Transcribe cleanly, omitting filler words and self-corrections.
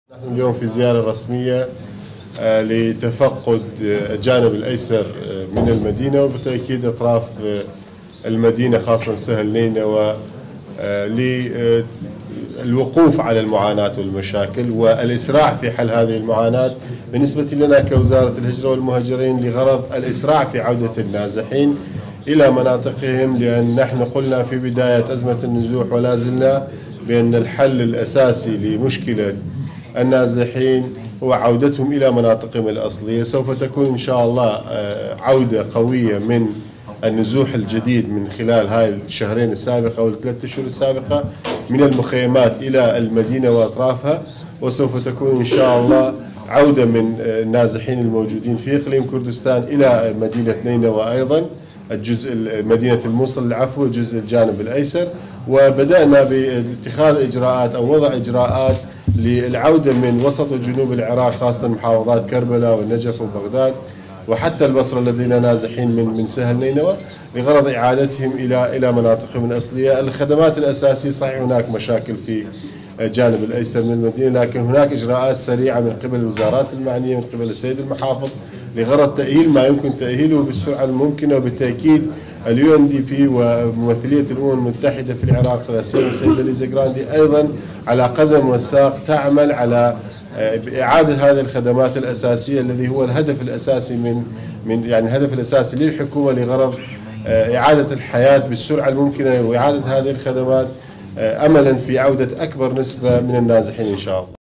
نحن اليوم في زيارة رسمية لتفقد الجانب الأيسر من المدينة، وبالتأكيد أطراف المدينة خاصة سهل نينوى للوقوف على المعاناة والمشاكل والإسراع في حل هذه المعاناة. بالنسبة لنا كوزارة الهجرة والمهاجرين لغرض الإسراع في عودة النازحين إلى مناطقهم، لأن نحن قلنا في بداية أزمة النزوح ولا زلنا بأن الحل الأساسي لمشكلة النازحين هو عودتهم إلى مناطقهم الأصلية. سوف تكون إن شاء الله عودة قوية من النزوح الجديد من خلال هاي الشهرين السابقة أو الثلاث أشهر السابقة من المخيمات إلى المدينة وأطرافها، وسوف تكون إن شاء الله عودة من النازحين الموجودين في إقليم كردستان إلى مدينة نينوى أيضا، مدينة الموصل العفو جزء الجانب الأيسر. وبدأنا باتخاذ إجراءات أو وضع إجراءات للعودة من وسط وجنوب العراق، خاصة محافظات كربلاء والنجف وبغداد وحتى البصرة الذين نازحين من سهل نينوى لغرض إعادتهم إلى مناطقهم الأصلية. الخدمات الأساسية صحيح هناك مشاكل في الجانب الأيسر من المدينة، لكن هناك إجراءات سريعة من قبل الوزارات المعنية من قبل السيد المحافظ لغرض تأهيل ما يمكن تأهيله بالسرعة الممكنة. وبالتأكيد UNDP وممثلية الأمم المتحدة في العراق السيدة ليزا جراندي أيضا على قدم وساق تعمل على إعادة هذه الخدمات الأساسية الذي هو الهدف الأساسي يعني الهدف الأساسي للحكومة لغرض إعادة الحياة بالسرعة الممكنة وإعادة هذه الخدمات أملا في عودة أكبر نسبة من النازحين إن شاء الله.